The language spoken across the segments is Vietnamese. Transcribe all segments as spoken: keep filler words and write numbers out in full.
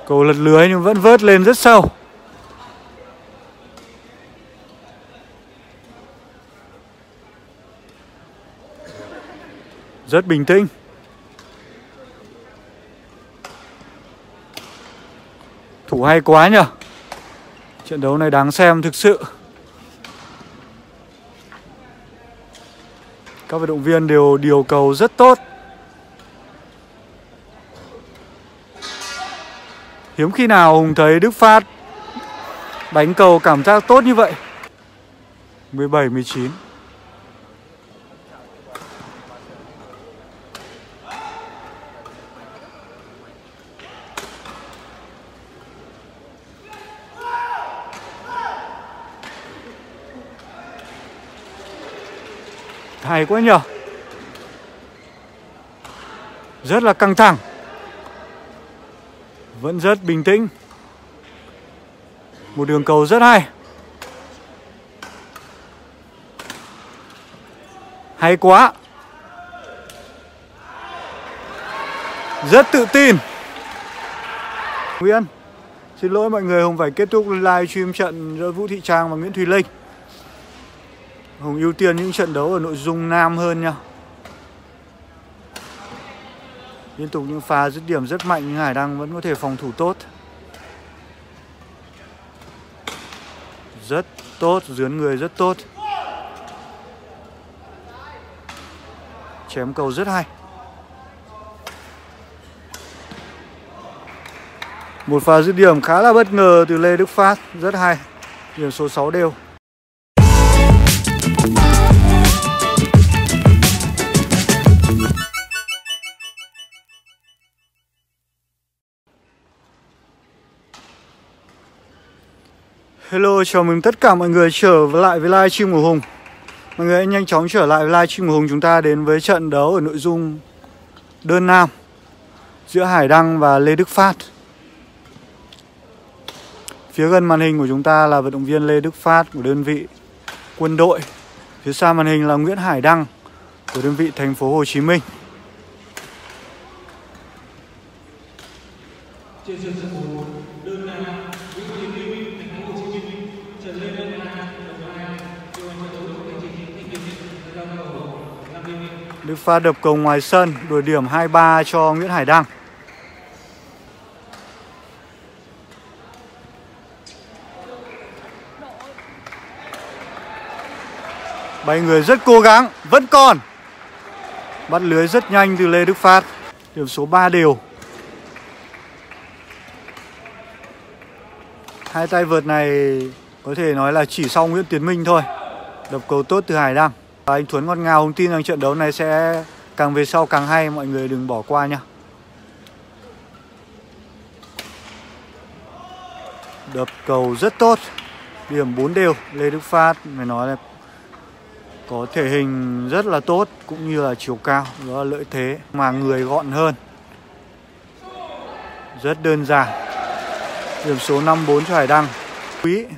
Cầu lật lưới nhưng vẫn vớt lên rất sâu. Rất bình tĩnh. Thủ hay quá nhỉ. Trận đấu này đáng xem thực sự. Các vận động viên đều điều cầu rất tốt. Hiếm khi nào Hùng thấy Đức Phát đánh cầu cảm giác tốt như vậy. mười bảy mười chín. Hay quá nhờ. Rất là căng thẳng. Vẫn rất bình tĩnh. Một đường cầu rất hay. Hay quá. Rất tự tin. Nguyễn, xin lỗi mọi người, Hùng phải kết thúc live stream trận giữa Vũ Thị Trang và Nguyễn Thùy Linh. Hùng ưu tiên những trận đấu ở nội dung nam hơn nha. Liên tục những pha dứt điểm rất mạnh nhưng Hải Đăng vẫn có thể phòng thủ tốt. Rất tốt, dướn người rất tốt. Chém cầu rất hay. Một pha dứt điểm khá là bất ngờ từ Lê Đức Phát, rất hay. Điểm số sáu đều. Hello, chào mừng tất cả mọi người trở lại với live stream của Hùng. Mọi người hãy nhanh chóng trở lại với live stream của Hùng. Chúng ta đến với trận đấu ở nội dung đơn nam giữa Hải Đăng và Lê Đức Phát. Phía gần màn hình của chúng ta là vận động viên Lê Đức Phát của đơn vị Quân đội. Phía xa màn hình là Nguyễn Hải Đăng của đơn vị Thành phố Hồ Chí Minh. Trên sân số một, đơn nam Nguyễn Thị Linh, Thành phố Hồ Chí Minh, trận Lê Văn Hà, đồng hai, điều hành trận đấu của thành trình giao cầu năm mươi. Đức Phát đập cầu ngoài sân, đuổi điểm hai ba cho Nguyễn Hải Đăng. Bảy người rất cố gắng, vẫn còn. Bắt lưới rất nhanh từ Lê Đức Phát. Điểm số ba đều. Hai tay vợt này có thể nói là chỉ sau Nguyễn Tiến Minh thôi. Đập cầu tốt từ Hải Đăng. Và anh Thuấn ngọt ngào, Hùng tin rằng trận đấu này sẽ càng về sau càng hay. Mọi người đừng bỏ qua nha. Đập cầu rất tốt. Điểm bốn đều. Lê Đức Phát phải nói là có thể hình rất là tốt, cũng như là chiều cao, đó là lợi thế, mà người gọn hơn. Rất đơn giản. Điểm số năm bốn cho Hải Đăng. Quý.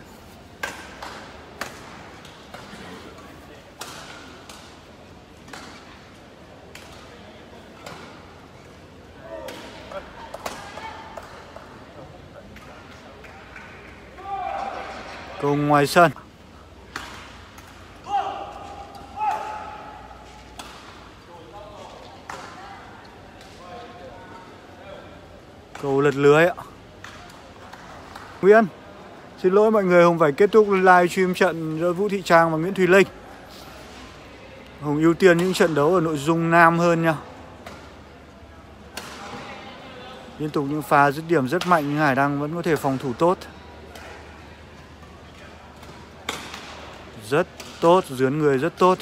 Cầu ngoài sân. Cầu lật lưới ạ. Nguyễn, xin lỗi mọi người, Hùng phải kết thúc live stream trận giữa Vũ Thị Trang và Nguyễn Thùy Linh. Hùng ưu tiên những trận đấu ở nội dung nam hơn nha. Liên tục những pha dứt điểm rất mạnh nhưng Hải Đăng vẫn có thể phòng thủ tốt. Rất tốt, dướn người rất tốt.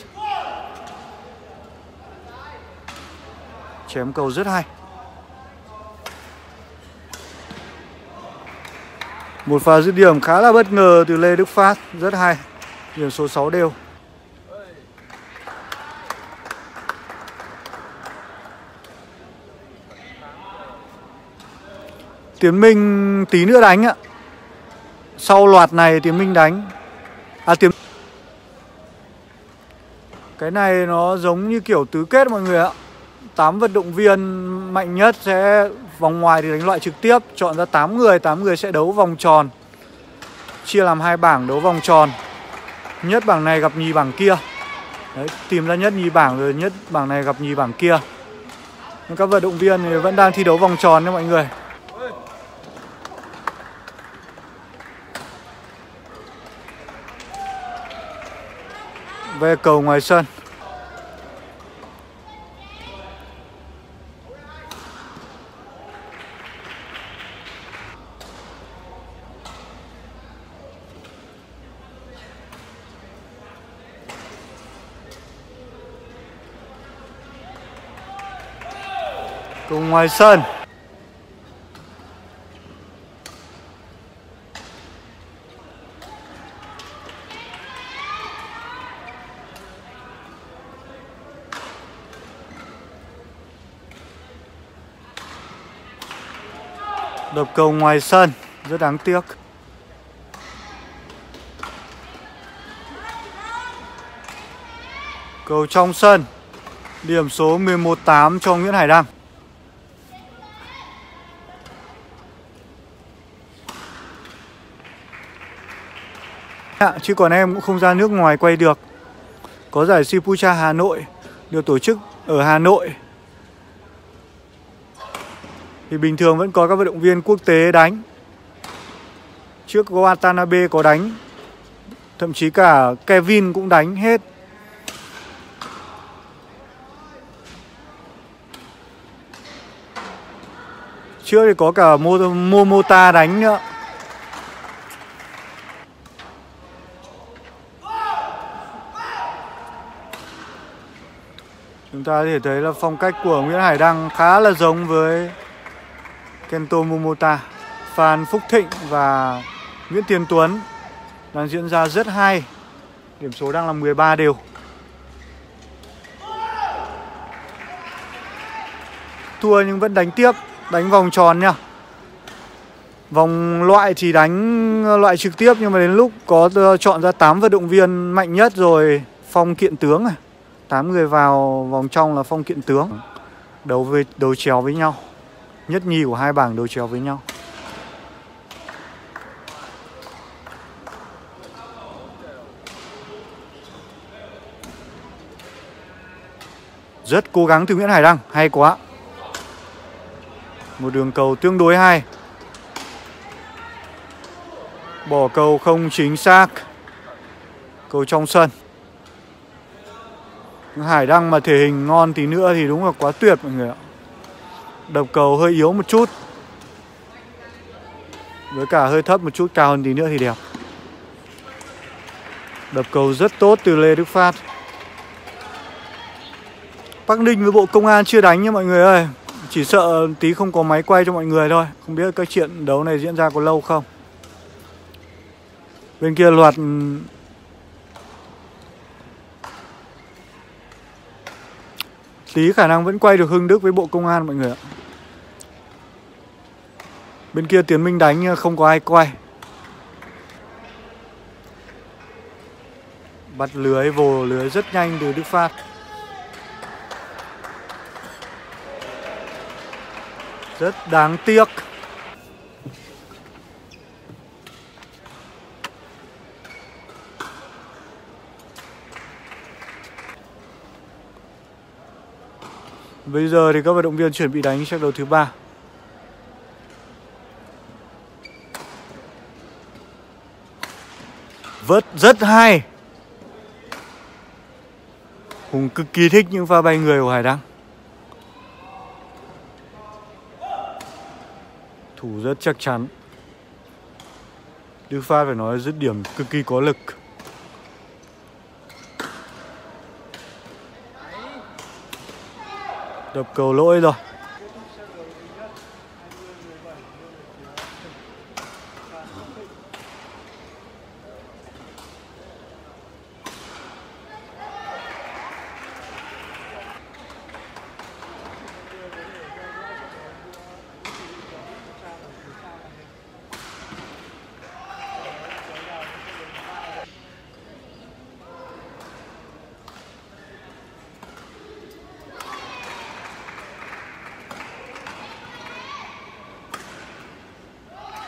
Chém cầu rất hay. Một pha dứt điểm khá là bất ngờ từ Lê Đức Phát, rất hay. Điểm số sáu đều. Tiến Minh tí nữa đánh ạ. Sau loạt này Tiến Minh đánh. À Tiến Cái này nó giống như kiểu tứ kết mọi người ạ. Tám vận động viên mạnh nhất sẽ vòng ngoài thì đánh loại trực tiếp, chọn ra tám người, tám người sẽ đấu vòng tròn. Chia làm hai bảng đấu vòng tròn. Nhất bảng này gặp nhì bảng kia. Đấy, tìm ra nhất nhì bảng rồi nhất bảng này gặp nhì bảng kia. Nhưng các vận động viên thì vẫn đang thi đấu vòng tròn nha mọi người. Về cầu ngoài sân. Cầu ngoài sân. Đập cầu ngoài sân, rất đáng tiếc. Cầu trong sân. Điểm số mười một tám cho Nguyễn Hải Đăng. À, chứ còn em cũng không ra nước ngoài quay được. Có giải Sipucha Hà Nội được tổ chức ở Hà Nội thì bình thường vẫn có các vận động viên quốc tế đánh. Trước có Watanabe có đánh, thậm chí cả Kevin cũng đánh hết. Trước thì có cả Momota đánh nữa. Chúng ta có thể thấy là phong cách của Nguyễn Hải Đăng khá là giống với Kento Momota. Phan Phúc Thịnh và Nguyễn Tiến Tuấn đang diễn ra rất hay. Điểm số đang là mười ba đều. Thua nhưng vẫn đánh tiếp, đánh vòng tròn nha. Vòng loại thì đánh loại trực tiếp, nhưng mà đến lúc có chọn ra tám vận động viên mạnh nhất rồi phong kiện tướng à. tám người vào vòng trong là phong kiện tướng. Đấu với đấu chéo với nhau. Nhất nhì của hai bảng đấu chéo với nhau. Rất cố gắng từ Nguyễn Hải Đăng, hay quá. Một đường cầu tương đối hay. Bỏ cầu không chính xác. Cầu trong sân. Hải Đăng mà thể hình ngon tí nữa thì đúng là quá tuyệt mọi người ạ. Đập cầu hơi yếu một chút, với cả hơi thấp một chút, cao hơn tí nữa thì đẹp. Đập cầu rất tốt từ Lê Đức Phát. Bắc Ninh với Bộ Công an chưa đánh nha mọi người ơi. Chỉ sợ tí không có máy quay cho mọi người thôi. Không biết các trận đấu này diễn ra có lâu không. Bên kia loạt tí khả năng vẫn quay được Hưng Đức với Bộ Công an mọi người ạ. Bên kia Tiến Minh đánh không có ai quay. Bắt lưới, vồ lưới rất nhanh từ Đức Phát. Rất đáng tiếc. Bây giờ thì các vận động viên chuẩn bị đánh trận đấu thứ ba. Vớt rất hay. Hùng cực kỳ thích những pha bay người của Hải Đăng. Thủ rất chắc chắn. Đức Phát phải nói dứt điểm cực kỳ có lực. Đập cầu lỗi rồi.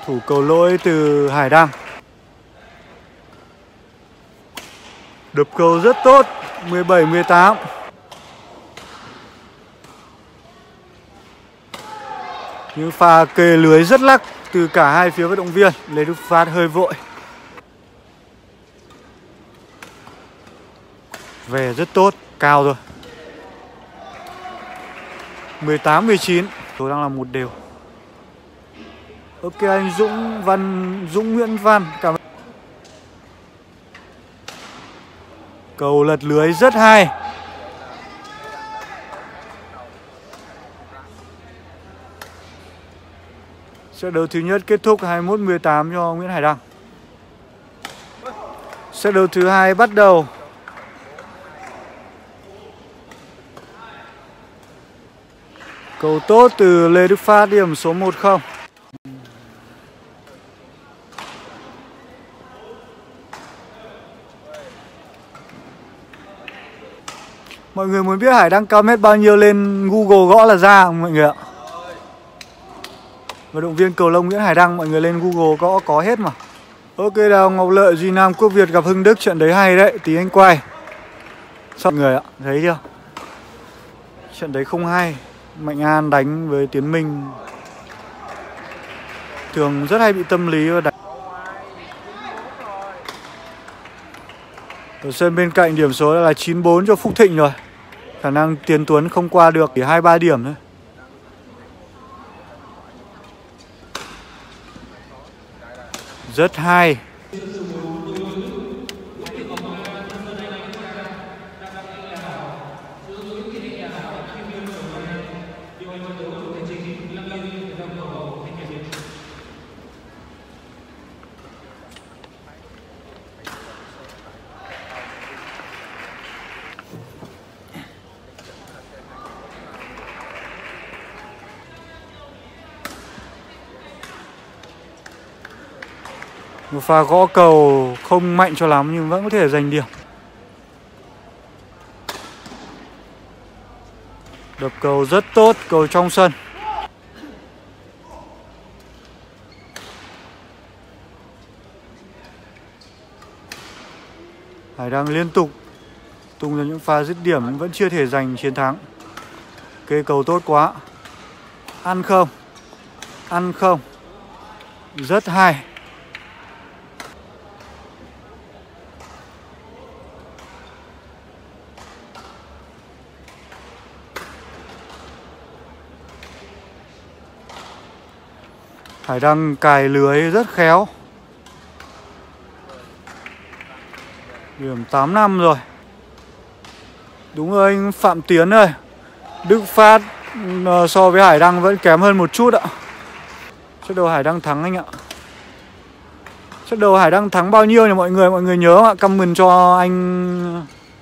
Thủ cầu lỗi từ Hải Đăng. Đập cầu rất tốt, mười bảy mười tám. Những pha kề lưới rất lắc từ cả hai phía vận động viên. Lê Đức Phát hơi vội. Về rất tốt, cao rồi. mười tám mười chín. Tôi đang là một đều. Ok anh Dũng Văn Dũng Nguyễn Văn, cảm ơn. Cầu lật lưới rất hay. Set đấu thứ nhất kết thúc hai mươi mốt mười tám cho Nguyễn Hải Đăng. Set đấu thứ hai bắt đầu. Cầu tốt từ Lê Đức Phát, điểm số một không. Mọi người muốn biết Hải Đăng cao mét bao nhiêu lên Google gõ là ra mọi người ạ. Vận động viên cầu lông Nguyễn Hải Đăng, mọi người lên Google gõ có hết mà. Ok, Đào Ngọc Lợi, Duy Nam, Quốc Việt gặp Hưng Đức, trận đấy hay đấy, tí anh quay. Sao mọi người ạ, thấy chưa? Trận đấy không hay. Mạnh An đánh với Tiến Minh thường rất hay bị tâm lý và đánh. Ở sân bên cạnh điểm số là chín bốn cho Phúc Thịnh rồi. Khả năng Tiến Tuấn không qua được, chỉ hai ba điểm thôi. Rất hay. Một pha gõ cầu không mạnh cho lắm nhưng vẫn có thể giành điểm. Đập cầu rất tốt, cầu trong sân. Hải Đăng liên tục tung ra những pha dứt điểm nhưng vẫn chưa thể giành chiến thắng. Kê cầu tốt quá. Ăn không? Ăn không? Rất hay. Hải Đăng cài lưới rất khéo. Điểm tám năm rồi. Đúng rồi anh Phạm Tiến ơi. Đức Phát uh, so với Hải Đăng vẫn kém hơn một chút ạ. Set đầu Hải Đăng thắng anh ạ. Set đầu Hải Đăng thắng bao nhiêu nhỉ mọi người? Mọi người nhớ ạ. Comment cho anh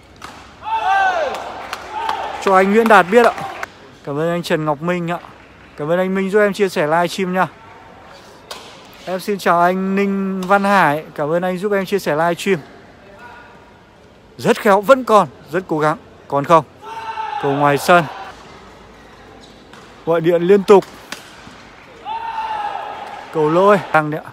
Cho anh Nguyễn Đạt biết ạ. Cảm ơn anh Trần Ngọc Minh ạ. Cảm ơn anh Minh giúp em chia sẻ live stream nha. Em xin chào anh Ninh Văn Hải. Cảm ơn anh giúp em chia sẻ live stream. Rất khéo, vẫn còn, rất cố gắng. Còn không? Cầu ngoài sân. Gọi điện liên tục. Cầu lôi. Tăng đấy ạ.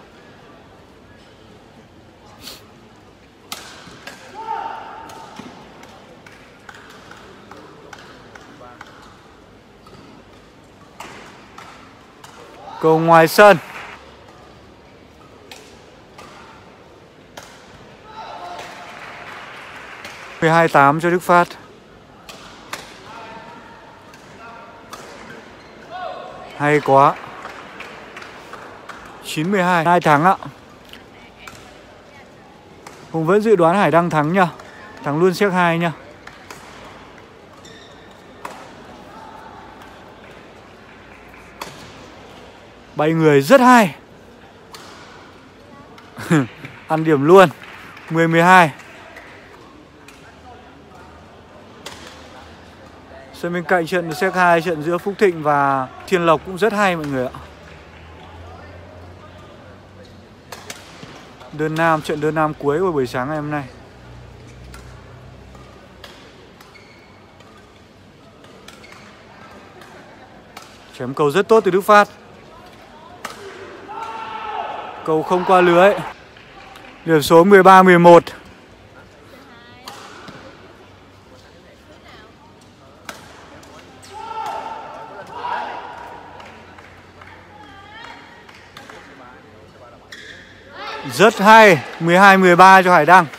Cầu ngoài sân. mười hai tám cho Đức Phát. Hay quá. chín mười hai. Hai thắng ạ. Hùng vẫn dự đoán Hải Đăng thắng nha. Thắng luôn set hai nha. Bay người rất hay. Ăn điểm luôn. mười mười hai. Sân bên cạnh trận set hai, trận giữa Phúc Thịnh và Thiên Lộc cũng rất hay mọi người ạ. Đơn nam, trận đơn nam cuối của buổi sáng ngày hôm nay. Chém cầu rất tốt từ Đức Phát. Cầu không qua lưới. Điểm số mười ba mười một. Rất hay, mười hai mười ba cho Hải Đăng.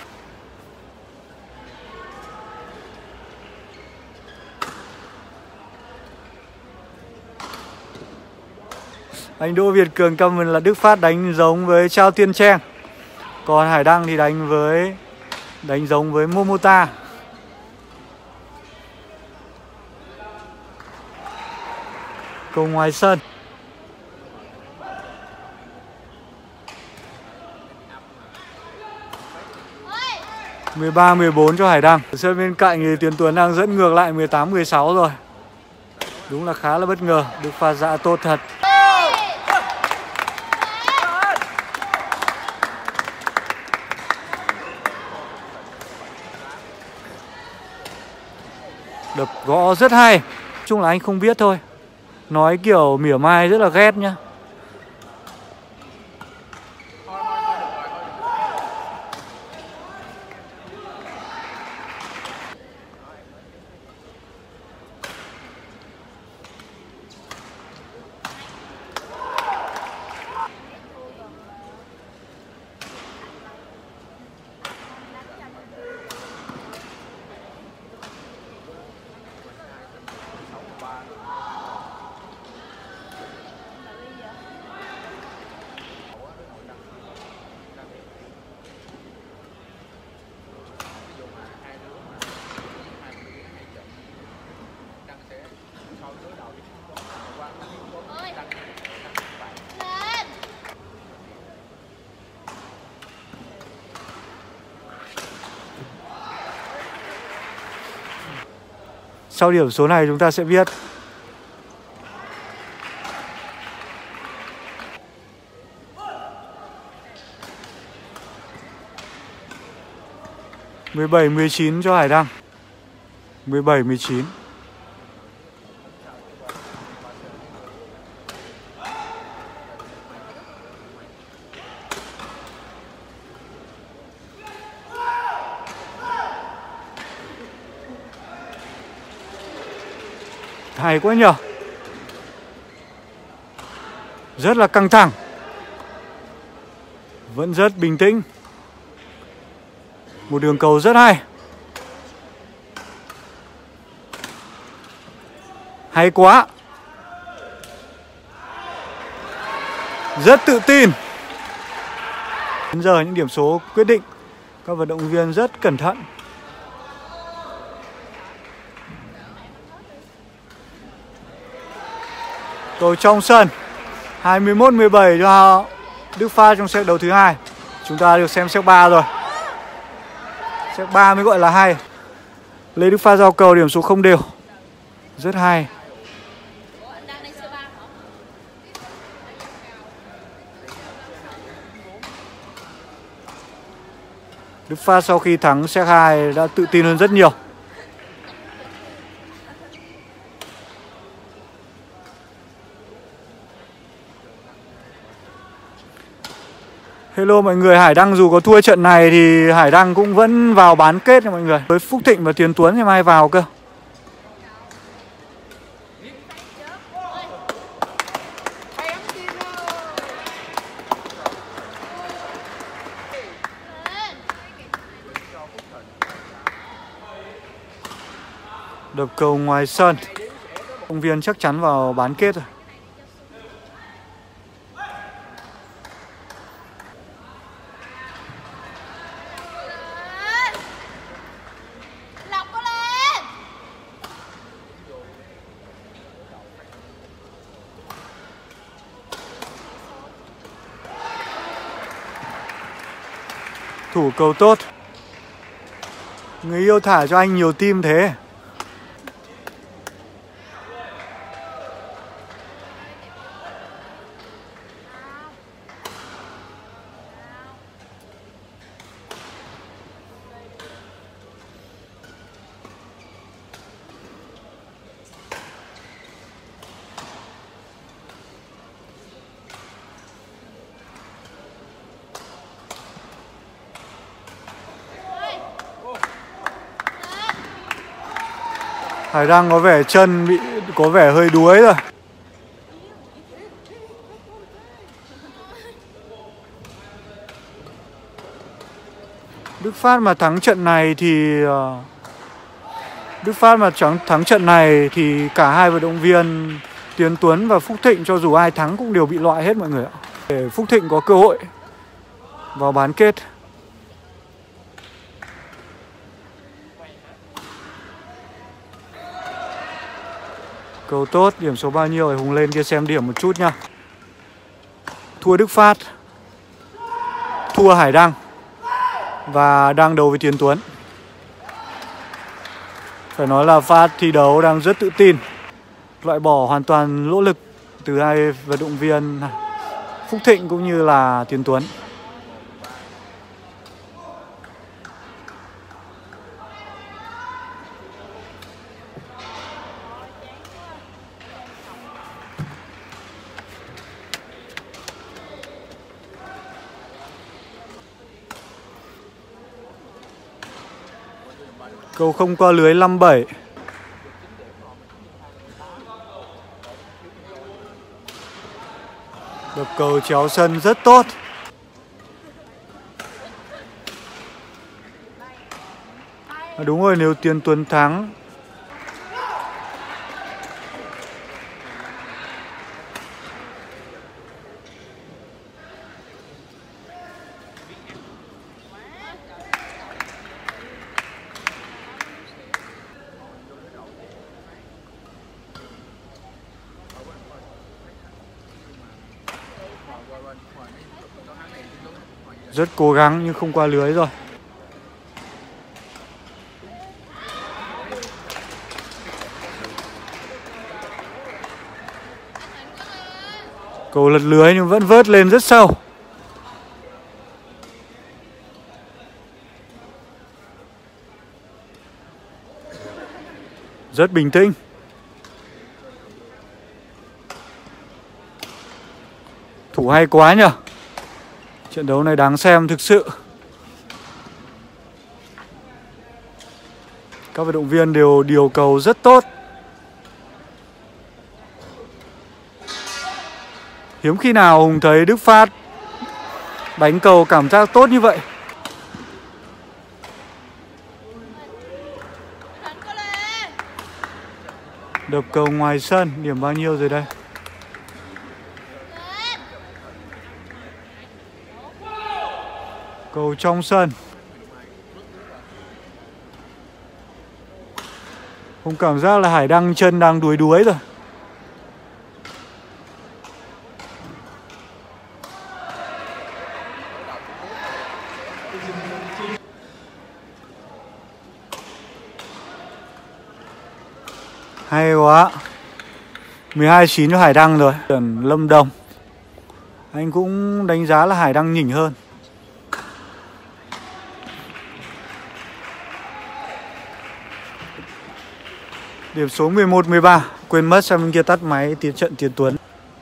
Anh Đỗ Việt Cường comment là Đức Phát đánh giống với Trao Tiên Trang. Còn Hải Đăng thì đánh với đánh giống với Momota. Cầu ngoài sân. mười ba mười bốn cho Hải Đăng. Ở sân bên cạnh thì Tiến Tuấn đang dẫn ngược lại mười tám mười sáu rồi. Đúng là khá là bất ngờ. Đức Phát dạ tốt thật. Đập gõ rất hay. Chung là anh không biết thôi. Nói kiểu mỉa mai rất là ghét nhá. Sau điểm số này chúng ta sẽ biết mười bảy mười chín cho Hải Đăng. mười bảy mười chín. Hay quá nhờ. Rất là căng thẳng. Vẫn rất bình tĩnh. Một đường cầu rất hay. Hay quá. Rất tự tin. Đến giờ những điểm số quyết định. Các vận động viên rất cẩn thận. Cầu trong sân. hai mươi mốt mười bảy cho Đức Phát trong set đấu thứ hai. Chúng ta được xem set ba rồi. Set ba mới gọi là hay. Lê Đức Phát giao cầu, điểm số không đều. Rất hay. Đức Phát sau khi thắng set hai đã tự tin hơn rất nhiều. Hello mọi người, Hải Đăng dù có thua trận này thì Hải Đăng cũng vẫn vào bán kết nha mọi người. Với Phúc Thịnh và Tiến Tuấn thì mai vào cơ. Đập cầu ngoài sân. Công viên chắc chắn vào bán kết rồi. Thủ cầu tốt. Người yêu thả cho anh nhiều tim thế. Hải Đăng có vẻ chân bị có vẻ hơi đuối rồi. Đức Phát mà thắng trận này thì Đức Phát mà thắng, thắng trận này thì cả hai vận động viên Tiến Tuấn và Phúc Thịnh cho dù ai thắng cũng đều bị loại hết mọi người ạ. Để Phúc Thịnh có cơ hội vào bán kết. Cầu tốt, điểm số bao nhiêu rồi? Hùng lên kia xem điểm một chút nha. Thua Đức Phát, thua Hải Đăng và đang đấu với Tiến Tuấn. Phải nói là Phát thi đấu đang rất tự tin, loại bỏ hoàn toàn lỗ lực từ hai vận động viên Phúc Thịnh cũng như là Tiến Tuấn. Cầu không qua lưới năm bảy. Đập cầu chéo sân rất tốt. À, đúng rồi, nếu Tiến Tuấn thắng rất cố gắng nhưng không qua lưới rồi. Cầu lật lưới nhưng vẫn vớt lên rất sâu. Rất bình tĩnh. Thủ hay quá nhỉ. Trận đấu này đáng xem thực sự. Các vận động viên đều điều cầu rất tốt. Hiếm khi nào Hùng thấy Đức Phát đánh cầu cảm giác tốt như vậy. Đập cầu ngoài sân, điểm bao nhiêu rồi đây? Cầu trong sân. Hùng cảm giác là Hải Đăng chân đang đuối đuối rồi. Hay quá. mười hai chín cho Hải Đăng rồi. Lâm Đồng, anh cũng đánh giá là Hải Đăng nhỉnh hơn. Điểm số mười một mười ba. Quên mất sang bên kia tắt máy tiến trận Tiến Tuấn.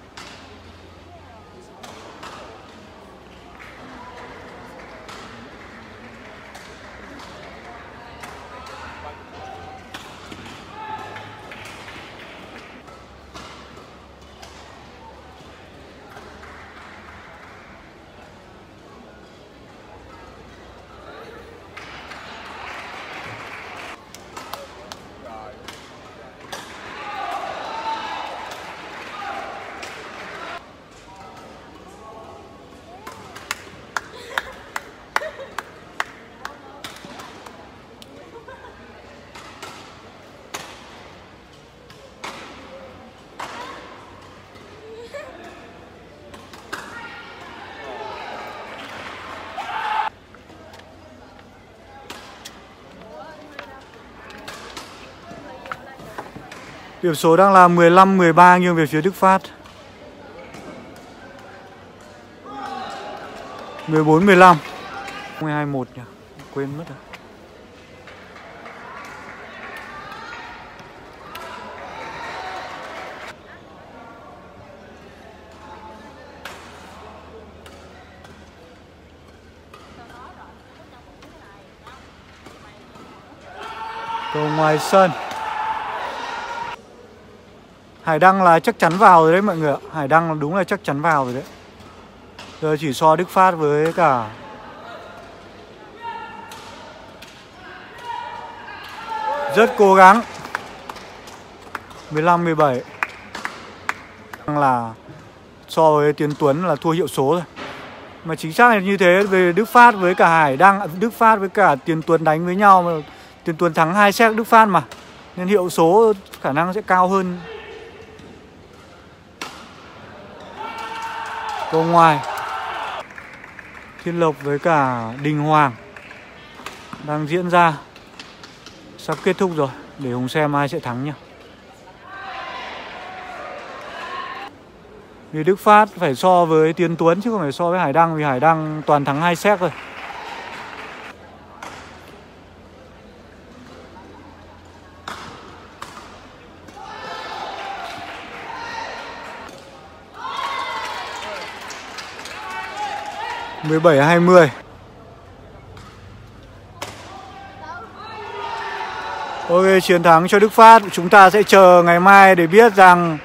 Điểm số đang là mười lăm mười ba nghiêng về phía Đức Phát. mười bốn mười lăm. mười hai một nhỉ. Quên mất rồi. Cầu ngoài sân. Hải Đăng là chắc chắn vào rồi đấy mọi người ạ. Hải Đăng là đúng là chắc chắn vào rồi đấy. Giờ chỉ so Đức Phát với cả rất cố gắng. mười lăm mười bảy. Là so với Tiến Tuấn là thua hiệu số rồi. Mà chính xác là như thế. Về Đức Phát với cả Hải Đăng, Đức Phát với cả Tiến Tuấn đánh với nhau mà Tiến Tuấn thắng hai set Đức Phát mà, nên hiệu số khả năng sẽ cao hơn. Câu ngoài. Thiên Lộc với cả Đình Hoàng đang diễn ra, sắp kết thúc rồi. Để Hùng xem ai sẽ thắng nhá. Vì Đức Phát phải so với Tiến Tuấn chứ không phải so với Hải Đăng, vì Hải Đăng toàn thắng hai set rồi. mười bảy hai mươi. Ok, chiến thắng cho Đức Phát. Chúng ta sẽ chờ ngày mai để biết rằng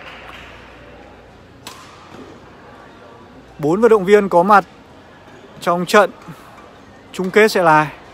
bốn vận động viên có mặt trong trận chung kết sẽ là ai.